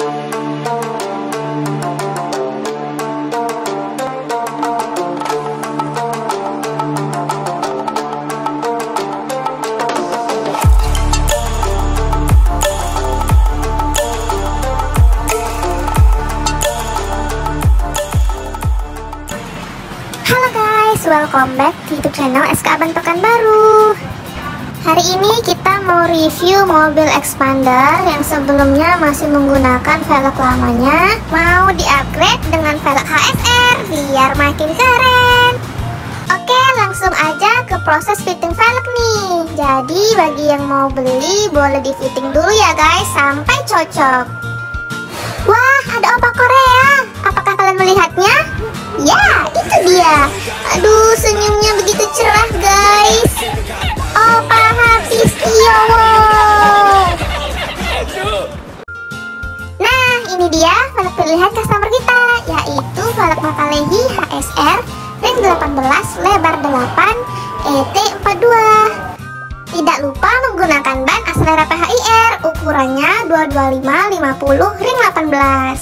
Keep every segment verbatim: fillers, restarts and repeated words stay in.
Welcome back ke YouTube channel S K Aban Pekanbaru. Hari ini kita mau review mobil expander yang sebelumnya masih menggunakan velg lamanya, mau di-upgrade dengan velg H S R biar makin keren. Oke, langsung aja ke proses fitting velg nih. Jadi bagi yang mau beli boleh di fitting dulu ya guys sampai cocok. Wah, ada opa Korea. Apakah kalian melihatnya? Ya, itu dia. Aduh, senyumnya begitu cerah guys. Opa Hafiz Kiyowo. Nah, ini dia velg pilihan customer kita, yaitu velg Makalehi H S R ring delapan belas lebar delapan E T empat puluh dua. Tidak lupa menggunakan ban Axelera P H I R ukurannya dua dua lima lima puluh ring delapan belas.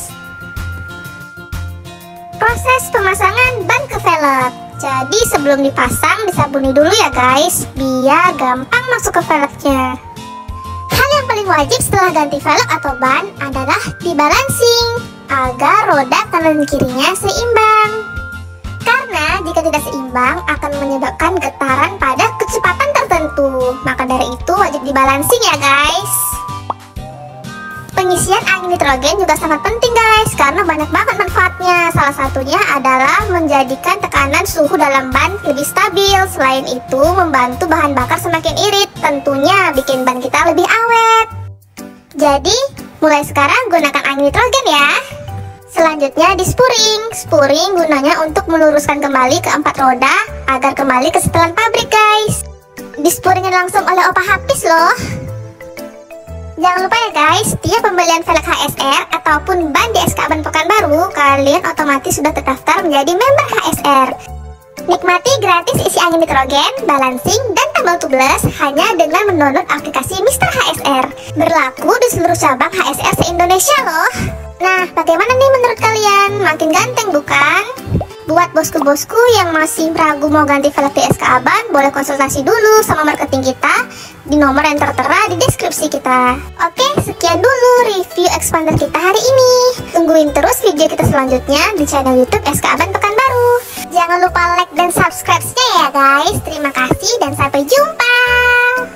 Proses pemasangan ban ke velg. Jadi sebelum dipasang disabuni dulu ya guys, biar gampang masuk ke velgnya. Hal yang paling wajib setelah ganti velg atau ban adalah dibalancing agar roda kanan kirinya seimbang. Karena jika tidak seimbang akan menyebabkan getaran pada kecepatan tertentu. Maka dari itu wajib dibalancing ya guys. Pengisian angin nitrogen juga sangat penting guys, karena banyak banget manfaatnya. Salah satunya adalah menjadikan tekanan suhu dalam ban lebih stabil. Selain itu membantu bahan bakar semakin irit, tentunya bikin ban kita lebih awet. Jadi mulai sekarang gunakan angin nitrogen ya. Selanjutnya di spuring. Spuring gunanya untuk meluruskan kembali keempat roda agar kembali ke setelan pabrik guys. Di spuringin langsung oleh Opa Hafiz loh. Jangan lupa ya guys, setiap pembelian velg H S R ataupun ban di S K Aban Pekanbaru, kalian otomatis sudah terdaftar menjadi member H S R. Nikmati gratis isi angin nitrogen, balancing, dan tabel tubeless hanya dengan mendownload aplikasi Mister H S R. Berlaku di seluruh cabang H S R se-Indonesia loh. Nah, bagaimana nih menurut kalian? Makin ganteng bukan? Buat bosku-bosku yang masih ragu mau ganti velg di S K Aban, boleh konsultasi dulu sama marketing kita di nomor yang tertera di deskripsi kita. Oke, sekian dulu review expander kita hari ini. Tungguin terus video kita selanjutnya di channel YouTube S K Aban Pekanbaru. Jangan lupa like dan subscribe-nya ya guys. Terima kasih dan sampai jumpa.